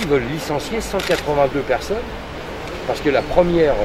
ils veulent licencier 182 personnes parce que la première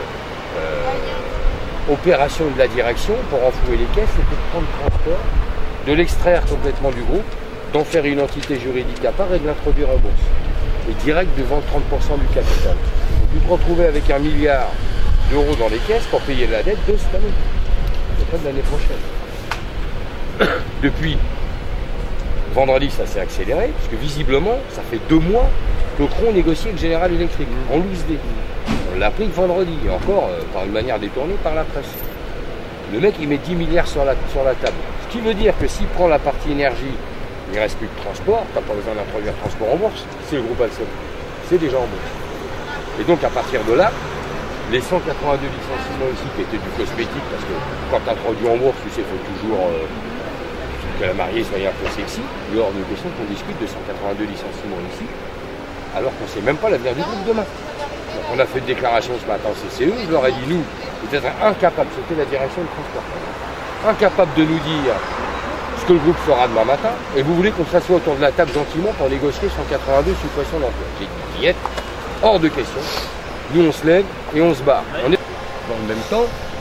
opération de la direction pour renflouer les caisses, c'était de prendre le transport, de l'extraire complètement du groupe, d'en faire une entité juridique à part et de l'introduire en bourse. Et direct de vendre 30% du capital. Donc vous te retrouvez avec 1 milliard d'euros dans les caisses pour payer la dette de cette année, et pas de l'année prochaine. Depuis vendredi, ça s'est accéléré, parce que visiblement, ça fait 2 mois que Cron négocie avec General Electric, en loose day. On l'a appris que vendredi, et encore par une manière détournée par la presse. Le mec, il met 10 milliards sur la table. Ce qui veut dire que s'il prend la partie énergie, il ne reste plus de transport, tu n'as pas besoin d'introduire le transport en bourse, c'est le groupe Alstom. C'est déjà en bourse. Et donc à partir de là, les 182 licenciements ici qui étaient du cosmétique, parce que quand tu introduis en bourse, tu sais, il faut toujours que la mariée soit un peu sexy. Il est hors de question qu'on discute de 182 licenciements ici, alors qu'on ne sait même pas l'avenir du groupe demain. Donc on a fait une déclaration ce matin au CCE, je leur ai dit, nous, vous êtes incapables, c'était la direction de transport, incapables de nous dire ce que le groupe fera demain matin, et vous voulez qu'on s'assoie autour de la table gentiment pour négocier 182 suppressions d'emploi. J'ai dit, Guillette, hors de question. Nous, on se lève et on se barre. On est dans le même temps,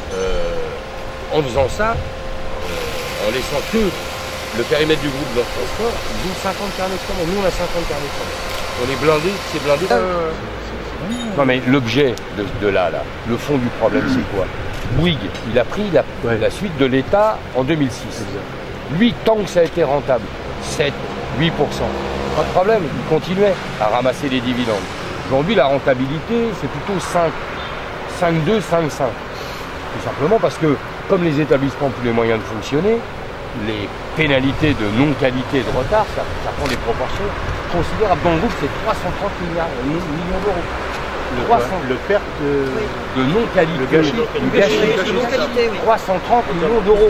en faisant ça, en laissant que le périmètre du groupe dans le transport, ils ont 50 carnets de commandes. Nous, on a 50 carnets de commandes. On est blindé, c'est blindé. Non, mais l'objet de là, le fond du problème, c'est quoi? Bouygues, il a pris la suite de l'État en 2006. Lui, tant que ça a été rentable, 7, 8%, pas de problème, il continuait à ramasser les dividendes. Aujourd'hui, la rentabilité, c'est plutôt 5, 5,2, 5,5. Tout simplement parce que, comme les établissements n'ont plus les moyens de fonctionner, les pénalités de non-qualité et de retard, ça prend des proportions considérables. Dans le groupe, c'est 330 millions d'euros. Le perte de non-qualité, le gâchis, 330 millions d'euros.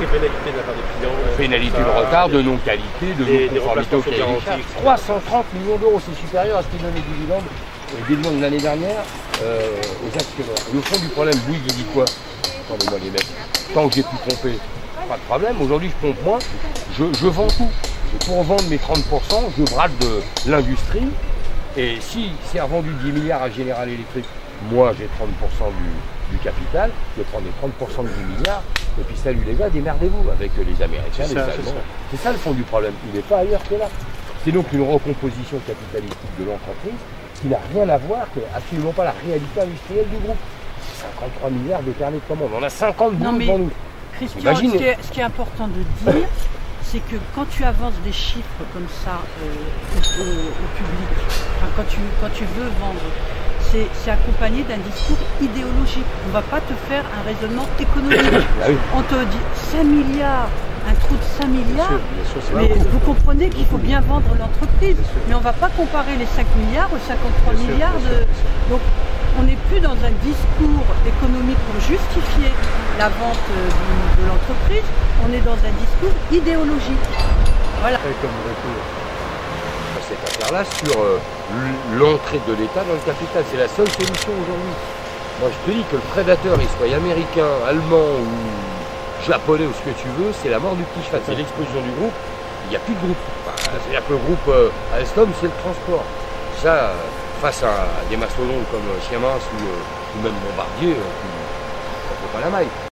Pénalité de retard, de non-qualité, de non-conformité au cahier des charges. 330 millions d'euros, c'est supérieur à ce qu'ils donnent les dividendes de l'année dernière aux actionnaires. Le fond du problème, Bouygues, il dit quoi? Attendez-moi les mecs, tant que j'ai pu pomper, pas de problème. Aujourd'hui, je pompe moins, je vends tout. Et pour vendre mes 30%, je brade de l'industrie. Et si c'est revendu 10 milliards à General Electric, moi j'ai 30% du capital, je prends les 30% de 10 milliards, et puis salut les gars, démerdez-vous avec les Américains, les Allemands. C'est ça le fond du problème, il n'est pas ailleurs que là. C'est donc une recomposition capitalistique de l'entreprise qui n'a rien à voir, qui n'est absolument pas la réalité industrielle du groupe. 53 milliards de carnets de commandes, on a 50 bouts devant nous. Christian, ce qui est important de dire, c'est que quand tu avances des chiffres comme ça au public, enfin, quand tu veux vendre, c'est accompagné d'un discours idéologique. On ne va pas te faire un raisonnement économique. On te dit 5 milliards, un trou de 5 milliards, mais vous comprenez qu'il faut bien vendre l'entreprise. Mais on ne va pas comparer les 5 milliards aux 53 milliards de... Donc on n'est plus dans un discours économique pour justifier la vente de l'entreprise, on est dans un discours idéologique. Voilà. Cette affaire-là sur l'entrée de l'État dans le capital, c'est la seule solution aujourd'hui. Moi je te dis que le prédateur, il soit américain, allemand ou japonais ou ce que tu veux, c'est la mort du petit cheval, c'est l'explosion du groupe, il n'y a plus de groupe. C'est-à-dire que le groupe Alstom, c'est le transport. Ça, face à des mastodontes comme Siemens ou même Bombardier, on ne fait pas la maille.